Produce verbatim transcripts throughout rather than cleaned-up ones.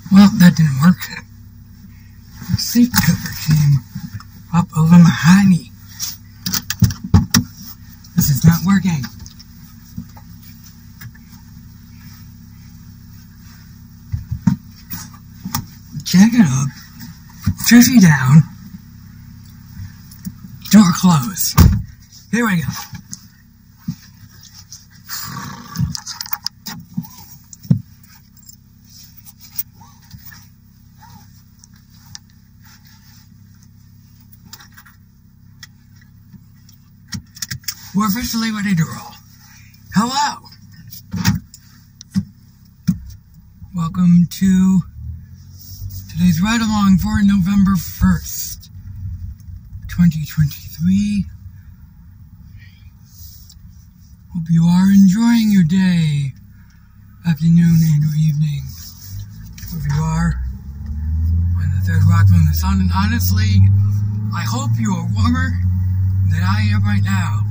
Well, that didn't work. The seat cover came up a little behind. This is not working. Jack it up. Jersey down. Door closed. Here we go. We're officially ready to roll. Hello! Welcome to today's ride along for November first, twenty twenty-three. Hope you are enjoying your day, afternoon, and or evening. Hope you are on the third rock from the sun, and honestly, I hope you are warmer than I am right now.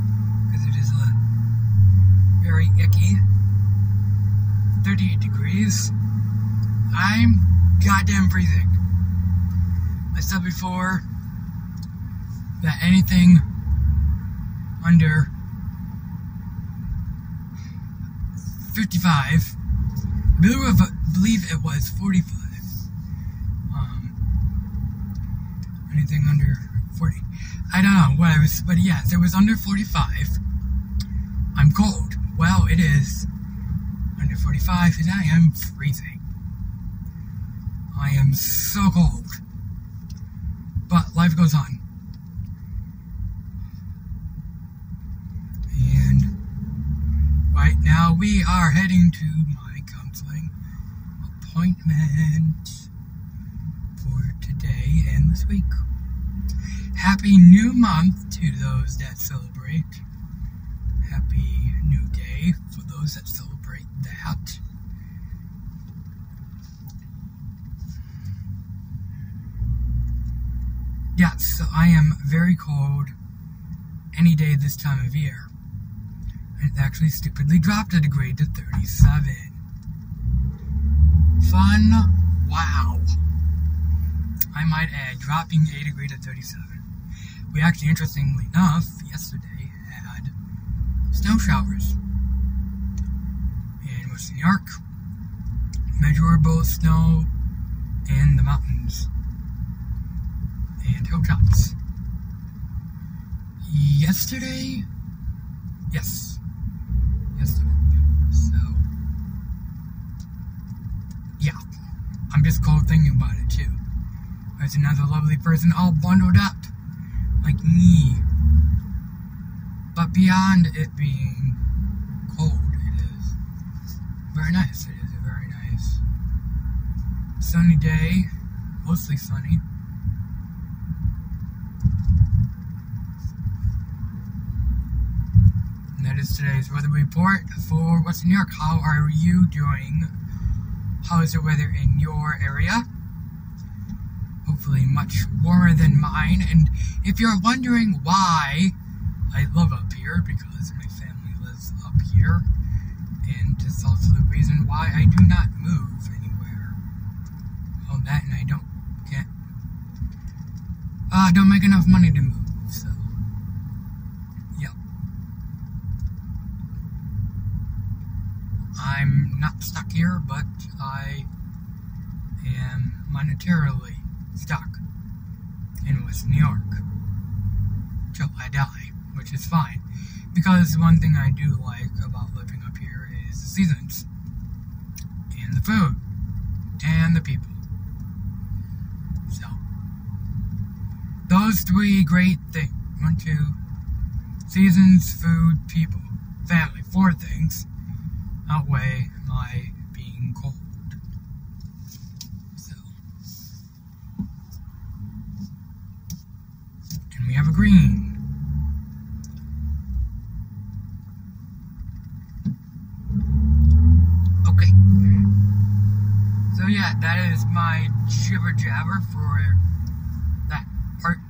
Very icky. thirty-eight degrees. I'm goddamn freezing. I said before that anything under fifty-five, I believe, I believe it was forty-five. Um, anything under forty. I don't know what I was, but yes, it was under forty-five. I'm cold. Well, it is under forty-five, and I am freezing. I am so cold. But life goes on. And right now we are heading to my counseling appointment for today and this week. Happy New Month to those that celebrate. Happy New Day for those that celebrate that. Yeah, so I am very cold any day this time of year. It actually stupidly dropped a degree to thirty-seven. Fun. Wow. I might add, dropping a degree to thirty-seven. We actually, interestingly enough, yesterday had snow showers in Western New York. Measurable snow in the mountains and hilltops. Yesterday? Yes. Yesterday. So, yeah. I'm just cold thinking about it too. There's another lovely person all bundled up like me. But beyond it being cold, it is very nice. It is a very nice sunny day, mostly sunny. And that is today's weather report for Western New York. How are you doing? How is the weather in your area? Hopefully much warmer than mine. And if you're wondering why I live up here, because my family lives up here, and it's also the reason why I do not move anywhere. Well, that and I don't get, uh, don't make enough money to move, so, yep. I'm not stuck here, but I am monetarily stuck in West New York till I die. Which is fine, because one thing I do like about living up here is the seasons, and the food, and the people. So, those three great things, one, two, seasons, food, people, family, four things, outweigh my being cold. So, and we have a green. So yeah, that is my jibber jabber for that part.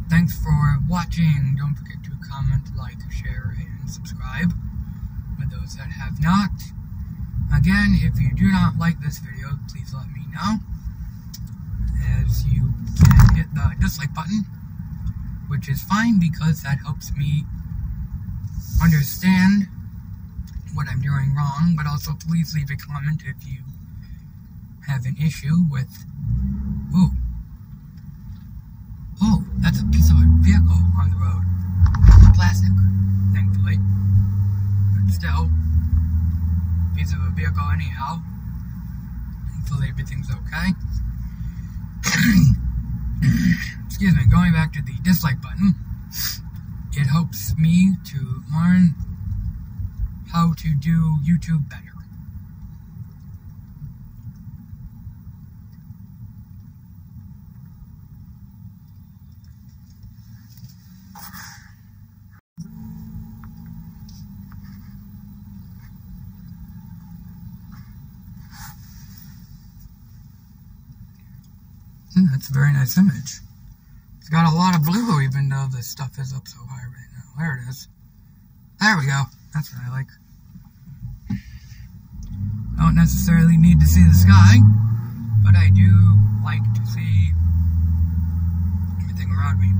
thanks for watching. Don't forget to comment, like, share, and subscribe for those that have not. Again, if you do not like this video, please let me know, as you can hit the dislike button, which is fine because that helps me understand what I'm doing wrong. But also please leave a comment if you have an issue with... Ooh. Oh, that's a piece of a vehicle on the road. Plastic, thankfully. But still, piece of a vehicle anyhow. Hopefully everything's okay. Excuse me, going back to the dislike button, it helps me to learn how to do YouTube better. That's a very nice image. It's got a lot of blue even though the stuff is up so high right now. There it is. There we go. That's what I like. I don't necessarily need to see the sky, but I do like to see everything around me.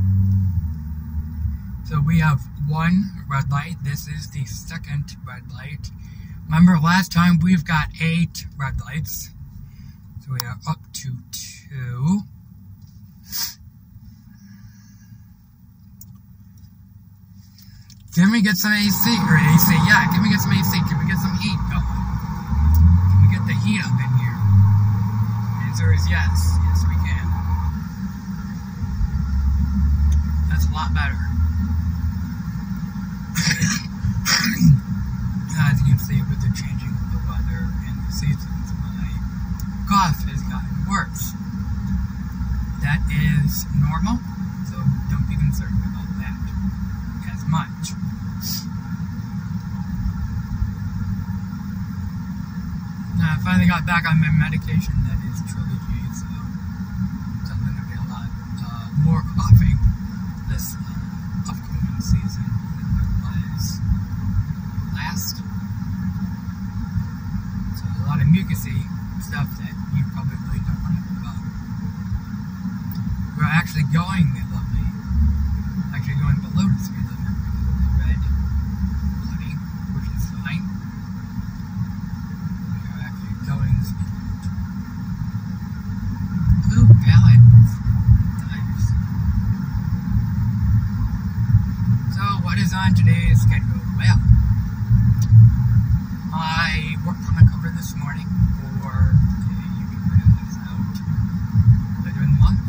So we have one red light. This is the second red light. Remember last time we've got eight red lights. So we are up to two. Can we get some A C? Or A C, yeah, can we get some A C? Can we get some heat going? Can we get the heat up in here? The answer is yes. Yes, we can. That's a lot better. As you can see, with the changing of the weather and the seasons, my cough has gotten worse. That is normal, so don't be concerned about that as much. Now, I finally got back on my medication that is Trilogy, so I'm going to be a lot uh, more coughing this uh, upcoming season than there was last. So a lot of mucusy stuff that you probably don't want to know about. We're actually going lovely, actually going below the speed limit because of the red lighting, which is fine. We are actually going the speed limit. Ooh, balance. Nice. So, what is on today's schedule? Well, I worked on a cover this morning for a YouTuber that is out later in the month.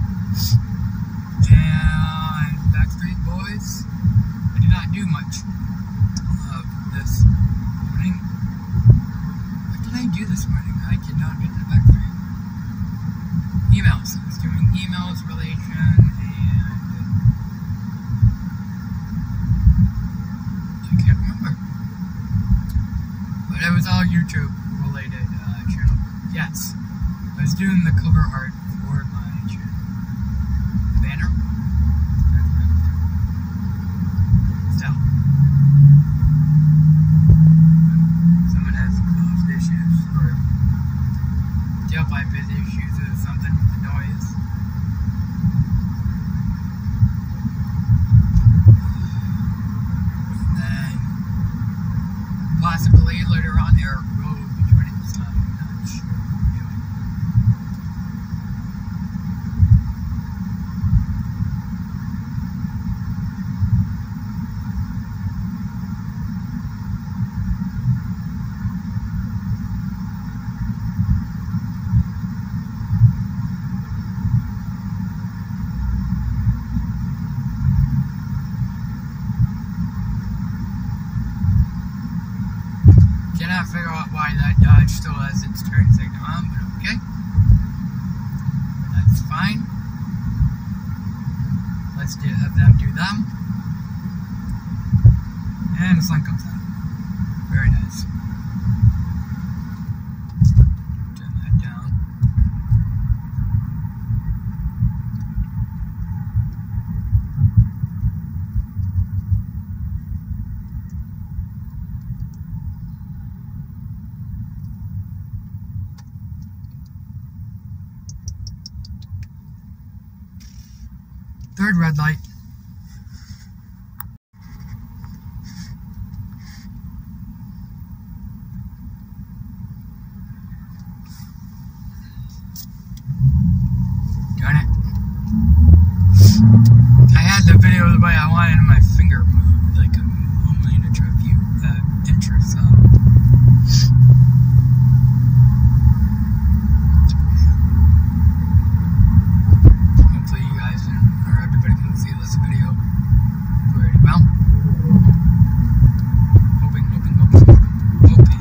And Backstreet Boys, I did not do much of this morning. What did I do this morning? I did not get to the Backstreet. Emails. I was doing emails, relation, and I can't remember. But it was all YouTube related uh, channel. Yes. I was doing the cover art for my channel. The banner. Still. Someone has caused issues or tailpipe issues or something with the noise. And then possibly later on there will be joining some, I'm not sure what we're doing. Cannot figure out why that Dodge still has its turn signal on, but okay. That's fine. Let's do, have them do them. And the sun comes out. Very nice. Turn that down. Third red light. Darn it. I had the video the way I wanted and my finger moved like a miniature view that interest of. Hopefully you guys can, or everybody can see this video very well. Hoping, hoping, hoping, hoping.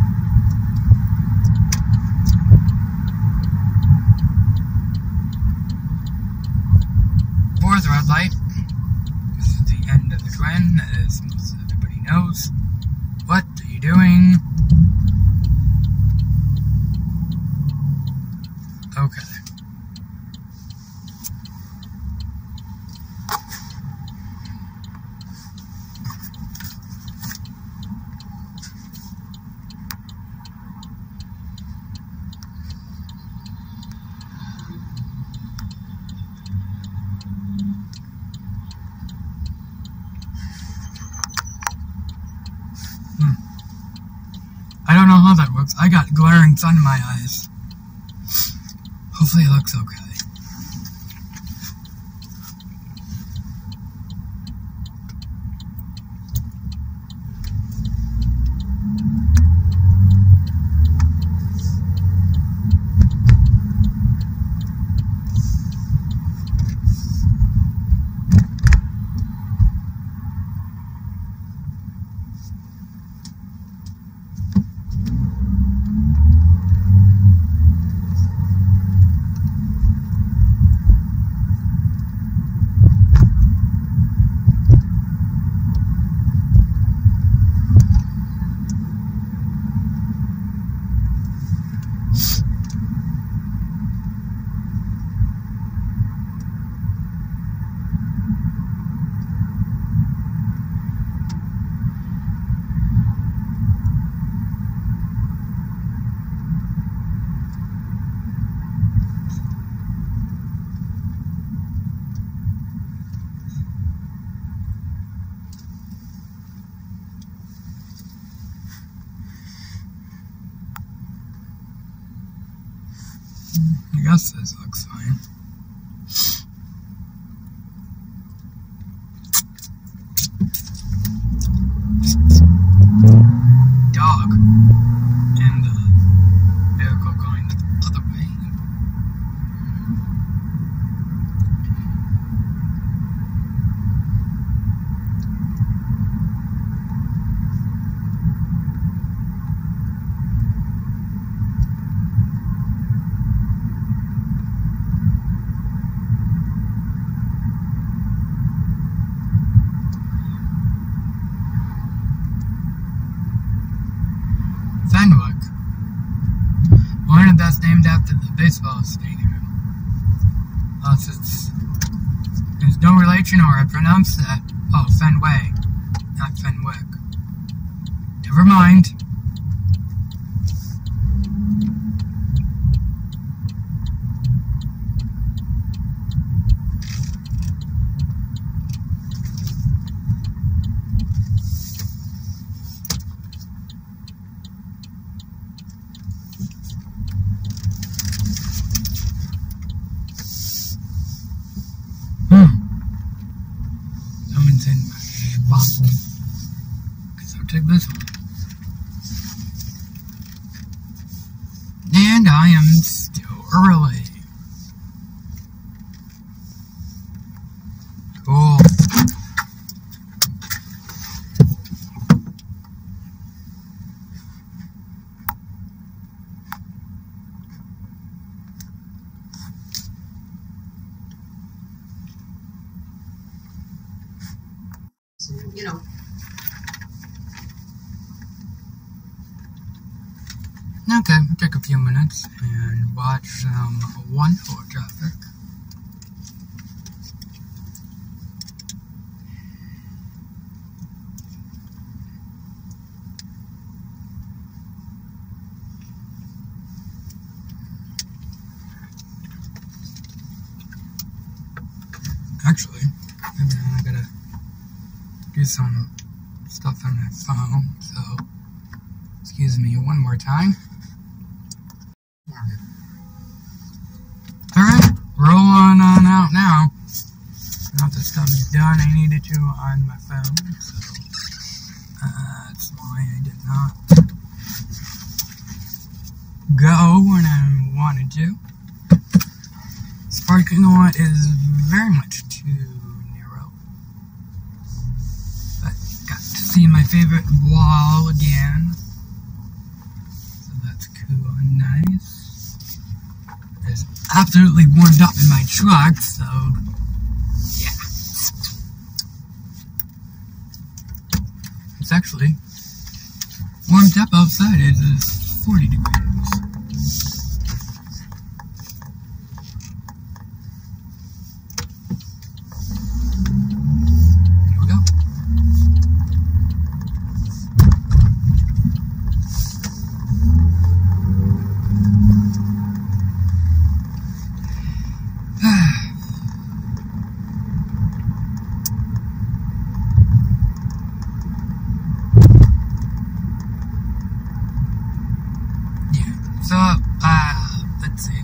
Fourth red light. This is the end of the Glen, as most everybody knows. What are you doing? Okay. I don't know how that works. I got glaring sun in my eyes. Hopefully it looks okay. I guess this looks fine. Dog and the vehicle going the other way. One that's named after the baseball stadium. Unless it's there's no relation, or I pronounce that. Oh, Fenway, not Fenwick. Never mind. Someone's in my box. Guess I'll take this one. And I am still early. Cool. You know. Okay, take a few minutes and watch some wonderful traffic. Actually, do some stuff on my phone, so excuse me one more time. Alright, rolling on out now. Now the stuff is done I needed to on my phone, so uh, that's why I did not go when I wanted to. This parking lot is very much too narrow. But got to see my favorite wall again. So that's cool and nice. It's absolutely warmed up in my truck, so yeah. It's actually warmed up outside. It is forty degrees. So, uh, let's see.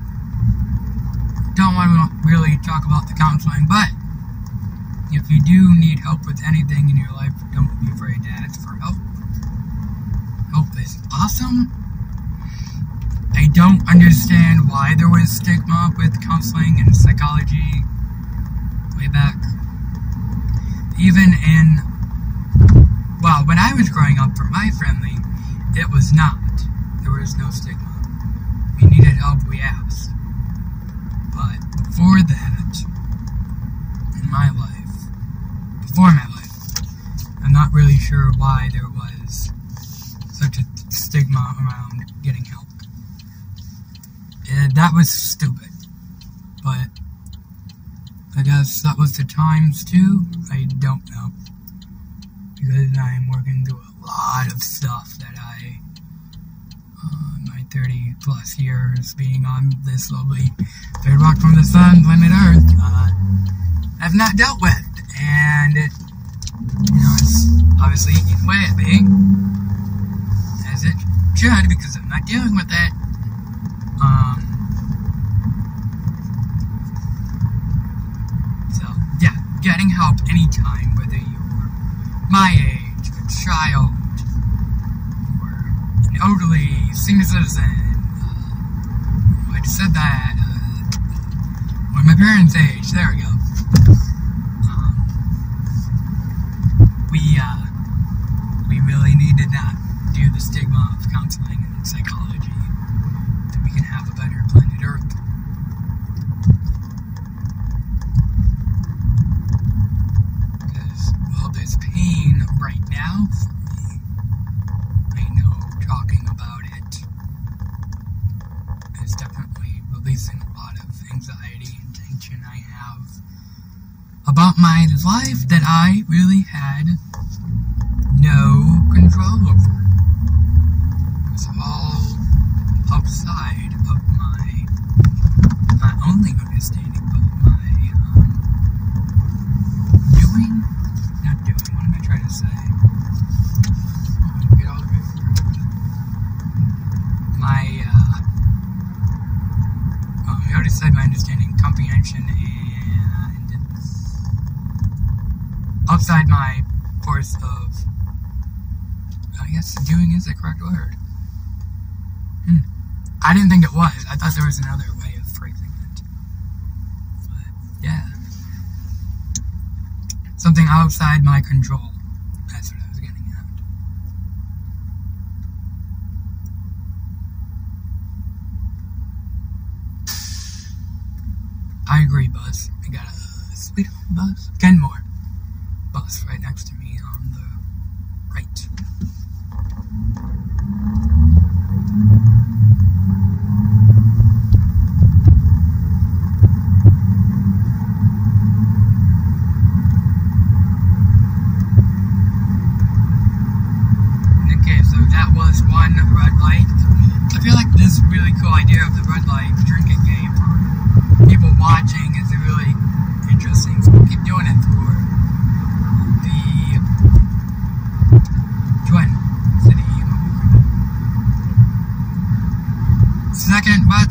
Don't want to really talk about the counseling, but if you do need help with anything in your life, don't be afraid to ask for help. Help is awesome. I don't understand why there was stigma with counseling and psychology way back. Even in, well, when I was growing up, for my family, it was not. There was no stigma. We needed help, we asked. But before that, in my life, before my life, I'm not really sure why there was such a stigma around getting help. And that was stupid. But I guess that was the times too. I don't know. Because I'm working through a lot of stuff that I Uh, my thirty plus years being on this lovely third rock from the sun, planet Earth, uh, I've not dealt with, and it, you know, it's obviously eating away at me, as it should, because I'm not dealing with it. Um, so, yeah, getting help anytime, whether you're my age, a child, elderly, senior citizen, uh, I just said that, uh, or my parents' age, there we go. Um, we, uh, we really need to not do the stigma of counseling and psychology, that we can have a better planet Earth. Because, well, there's pain right now for me. I know talking about it is definitely releasing a lot of anxiety and tension I have about my life that I really had no control over. It was all outside of my, not only understanding, but my um, doing, not doing, what am I trying to say? Get all the way through. My, uh, well, I already said my understanding, comprehension, and outside my force of, I guess doing is the correct word. Hmm. I didn't think it was. I thought there was another way of phrasing it. But, yeah. Something outside my control. That's what I was getting at. I agree, bus. I got a sweet bus. Kenmore bus right next to me on the right. Okay, so that was one red light. I feel like this really cool idea of the red light drinking game for people watching is really interesting. So we'll keep doing it for the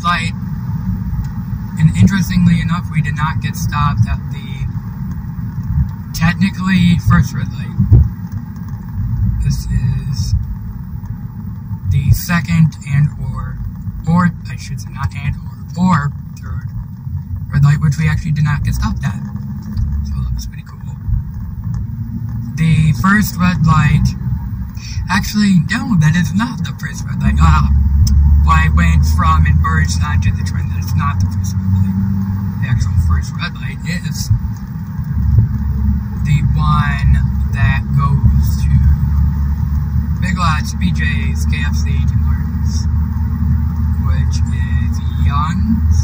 light. And interestingly enough, we did not get stopped at the technically first red light. This is the second and or, or I should say not and or, or third red light, which we actually did not get stopped at. So that was pretty cool. The first red light, actually, no, that is not the first red light. Ah, well, I went from and merged onto the train. That is not the first red light. The actual first red light is the one that goes to Big Lots, B J's, K F C, Tim Hortons, which is Young's,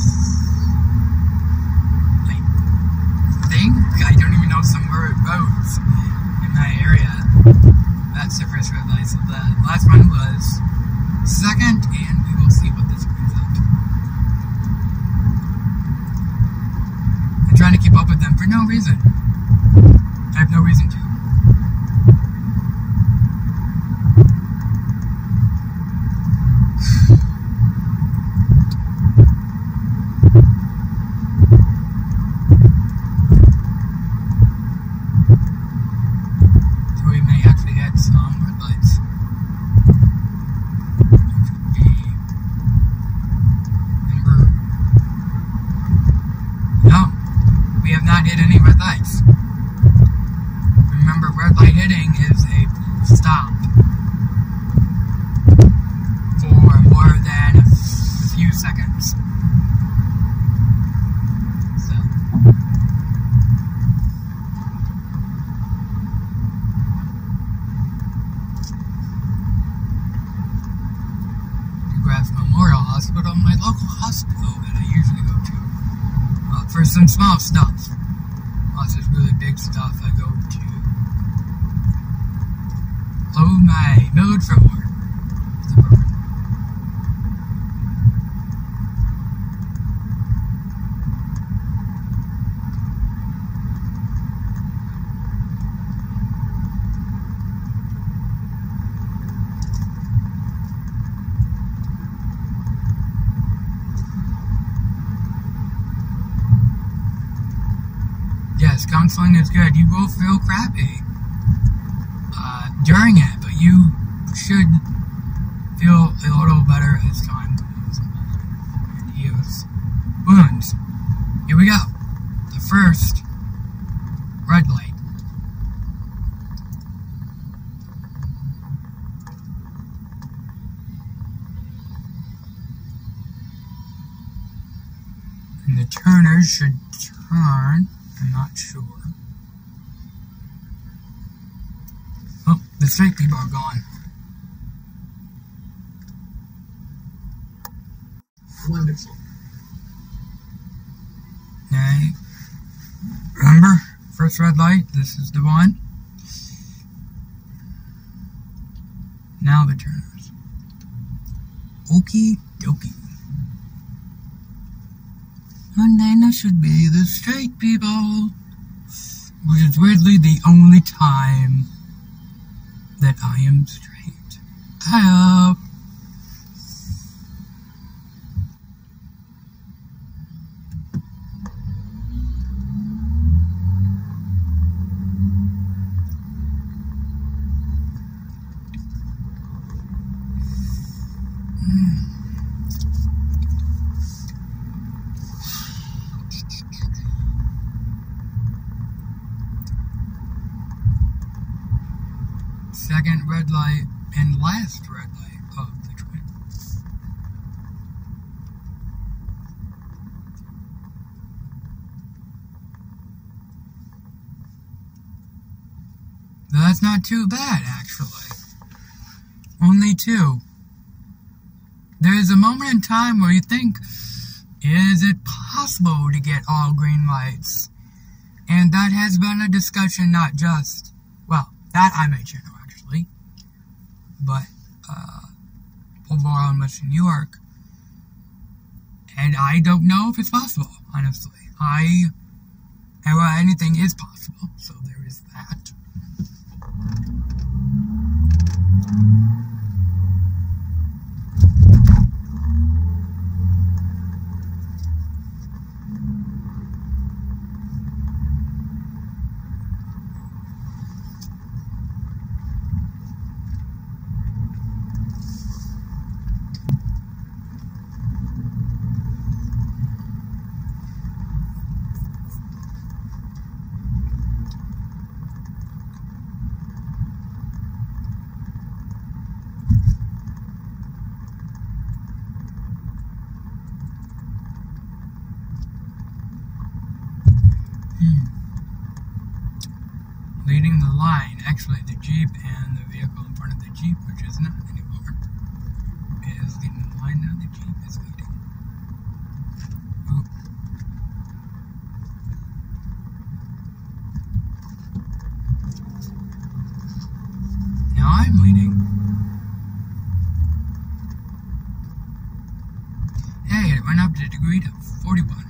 I think, I don't even know some roads in my area. That's the first red light, so the last one was second, and we will see what this brings up. I'm trying to keep up with them for no reason. I have no reason to. So we may actually add some red lights. Number. No, we have not hit any red lights. Remember, red light hitting is a stop for more than a few seconds. So, Grass Memorial Hospital, my local hospital that I usually go to. Uh, for some small stuff. Lots of really big stuff I go to. Oh my, Millard Ford. Yes, counseling is good. You will feel crappy uh, during it, but you should feel a little better as time goes on and heals wounds. Here we go. The first red light. And the turners should turn. I'm not sure. Oh, the straight people are gone. Wonderful. Okay. Remember, first red light, this is the one. Now the turners. Okie dokie. And then it should be the straight people, which is weirdly the only time that I am straight. Hello. Second red light and last red light of the train. That's not too bad, actually. Only two. There is a moment in time where you think, is it possible to get all green lights? And that has been a discussion, not just, well, that I may channel actually, but uh, overall in Western New York. And I don't know if it's possible, honestly. I, well, anything is possible, so there is that. leading the line. Actually, the Jeep and the vehicle in front of the Jeep, which is not anymore, is leading the line. Now the Jeep is leading. Ooh. Now I'm leading. Hey, it went up to a degree to forty-one.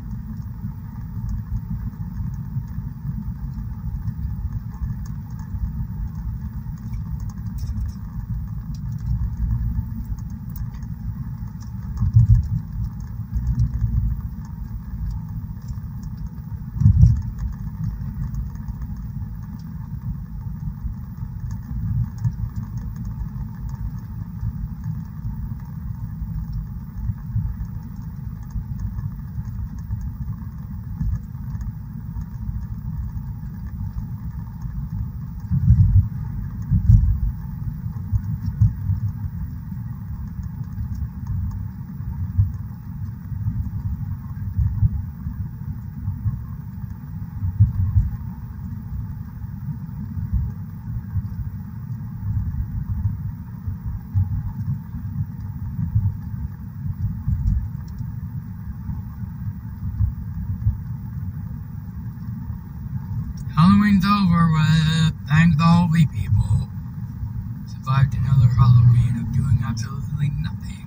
Halloween's over with. Thank the holy people. Survived another Halloween of doing absolutely nothing.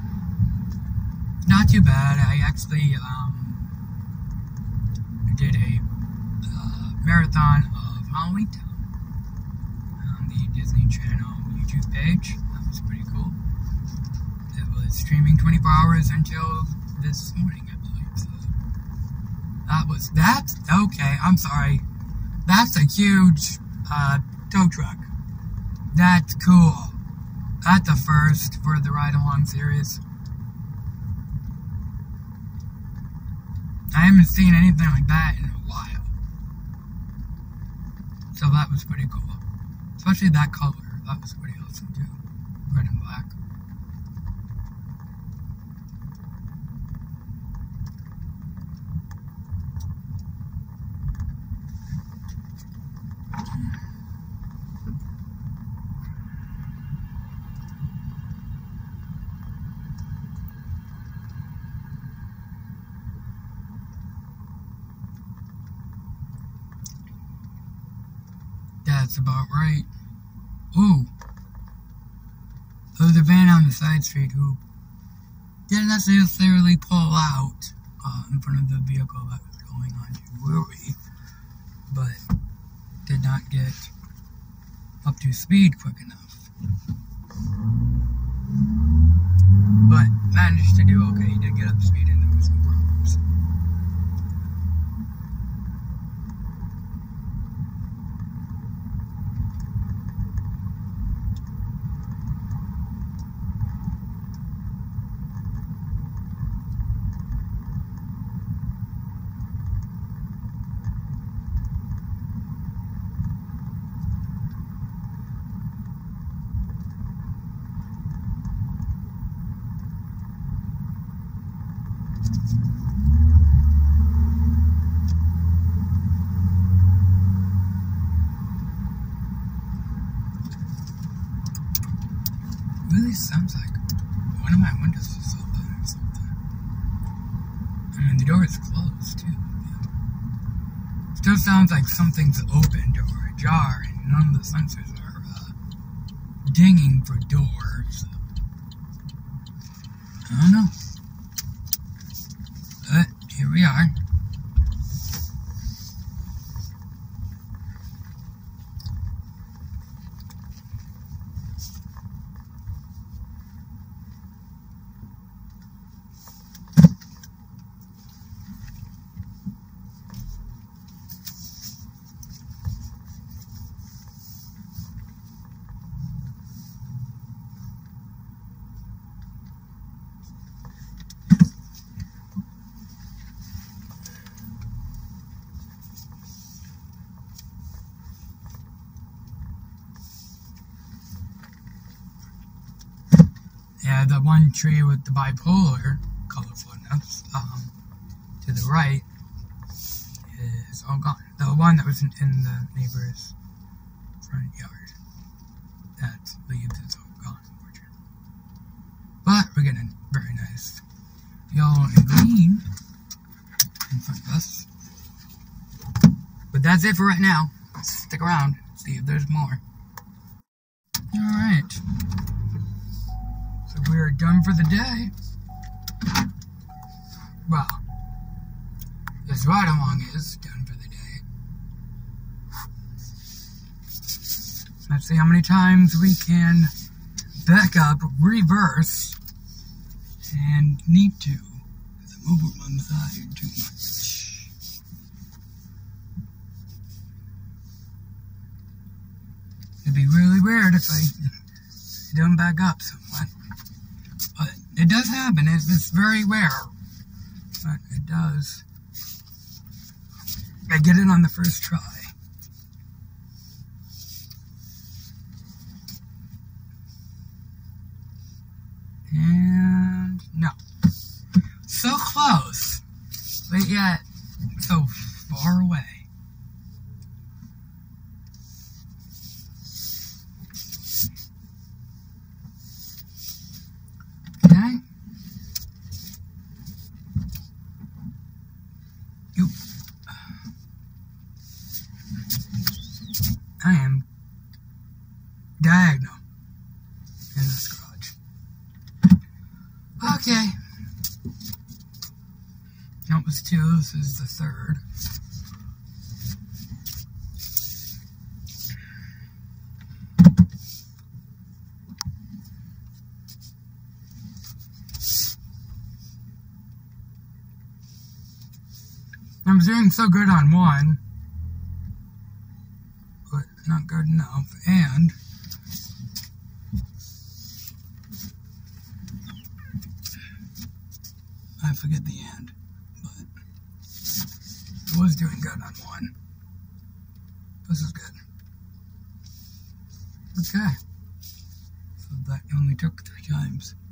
Not too bad. I actually um, did a uh, marathon of Halloween Town on the Disney Channel YouTube page. That was pretty cool. It was streaming twenty-four hours until this morning, I believe. So that was that. Okay, I'm sorry. That's a huge uh, tow truck. That's cool. That's a first for the ride-along series. I haven't seen anything like that in a while. So that was pretty cool. Especially that color. That was pretty awesome too. Red and black. That's about right. Ooh. There was a van on the side street who didn't necessarily pull out uh, in front of the vehicle that was going on to Brewery, but did not get up to speed quick enough. But managed to do okay. He did get up to speed and there was no problems. Really sounds like one of my windows is open or something. I mean, the door is closed too. Yeah. Still sounds like something's opened or ajar, and none of the sensors are uh, dinging for doors. I don't know. But here we are. Yeah, the one tree with the bipolar colorfulness um, to the right is all gone. The one that was in, in the neighbor's front yard. That leaves is all gone, unfortunately. But we're getting very nice yellow and green in front of us. But that's it for right now. Stick around, see if there's more. Alright. So we're done for the day. Well, this ride along is done for the day. Let's see how many times we can back up, reverse, and need to. Because I'm over one side too much. It'd be really weird if I don't back up somewhat. But it does happen. It's, it's very rare. But it does. I get it on the first try. And no. So close, but yet so far away. Okay. Oop. I am diagonal in this garage. Okay. That was two, this is the third. I'm doing so good on one, but not good enough, and I forget the end, but I was doing good on one. This is good. Okay, so that only took three times.